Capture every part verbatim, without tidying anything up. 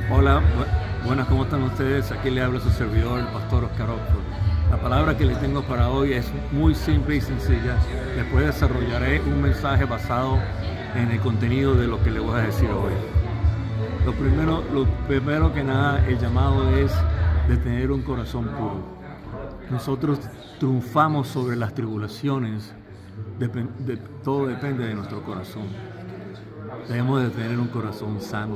Hola, bu- buenas, ¿cómo están ustedes? Aquí le habla su servidor, el pastor Oscar Oxford. La palabra que les tengo para hoy es muy simple y sencilla. Después desarrollaré un mensaje basado en el contenido de lo que les voy a decir hoy. Lo primero, lo primero que nada, el llamado es de tener un corazón puro. Nosotros triunfamos sobre las tribulaciones, Dep- de, todo depende de nuestro corazón. Debemos de tener un corazón sano.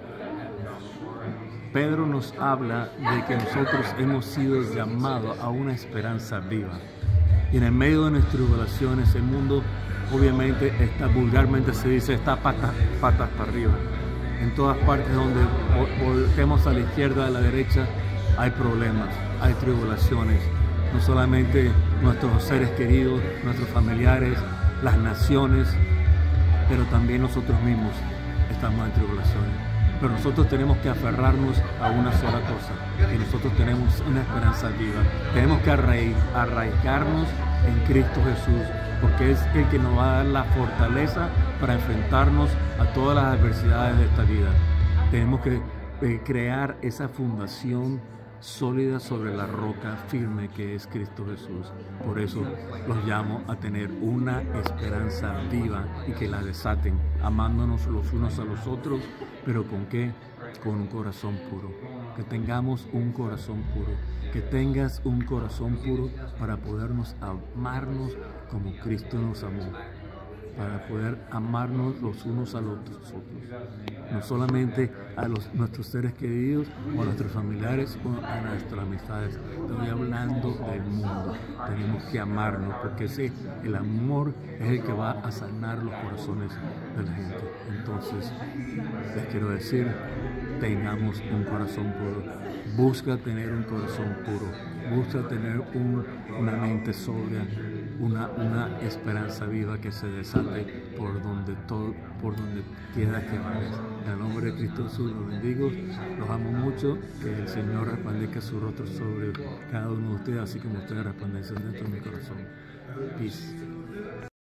Pedro nos habla de que nosotros hemos sido llamados a una esperanza viva. Y en el medio de nuestras tribulaciones, el mundo obviamente está, vulgarmente se dice, está patas, patas para arriba. En todas partes donde volteemos a la izquierda, a la derecha, hay problemas, hay tribulaciones. No solamente nuestros seres queridos, nuestros familiares, las naciones, pero también nosotros mismos estamos en tribulaciones. Pero nosotros tenemos que aferrarnos a una sola cosa, que nosotros tenemos una esperanza viva. Tenemos que arraigarnos en Cristo Jesús, porque es el que nos va a dar la fortaleza para enfrentarnos a todas las adversidades de esta vida. Tenemos que eh, crear esa fundación sólida sobre la roca firme que es Cristo Jesús. Por eso los llamo a tener una esperanza viva y que la desaten, amándonos los unos a los otros, pero ¿con qué? Con un corazón puro. Que tengamos un corazón puro, que tengas un corazón puro para podernos amarnos como Cristo nos amó, para poder amarnos los unos a los otros, no solamente a los, nuestros seres queridos o a nuestros familiares o a nuestras amistades. Estoy hablando del mundo. Tenemos que amarnos, porque ese, el amor es el que va a sanar los corazones de la gente. Entonces, les quiero decir, tengamos un corazón puro. Busca tener un corazón puro. Busca tener un, una mente sobria, una, una esperanza viva que se desate por donde todo, por donde quiera que vayas. En el nombre de Cristo Jesús los bendigo, los amo mucho, que el Señor resplandezca su rostro sobre cada uno de ustedes, así como ustedes resplandecen dentro de mi corazón. Peace.